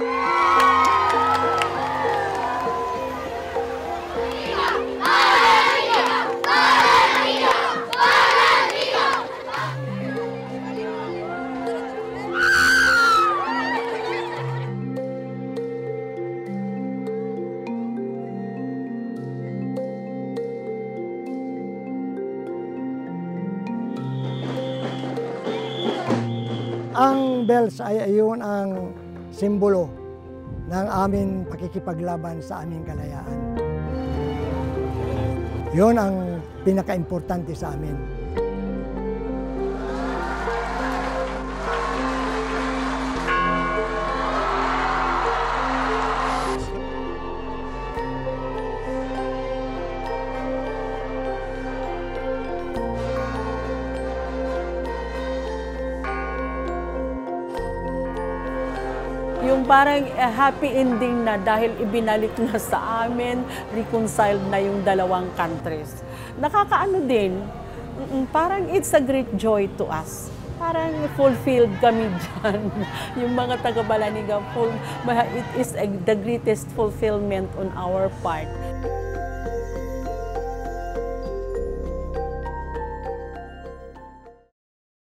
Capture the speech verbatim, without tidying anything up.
Ang bells ay ayun ang simbolo ng aming pakikipaglaban sa aming kalayaan. Yun ang pinaka-importante sa amin. Yung parang uh, happy ending na dahil ibinalik na sa amin, reconciled na yung dalawang countries. Nakakaano din, parang it's a great joy to us. Parang fulfilled kami dyan. Yung mga taga-Balangiga, full, it is a, the greatest fulfillment on our part.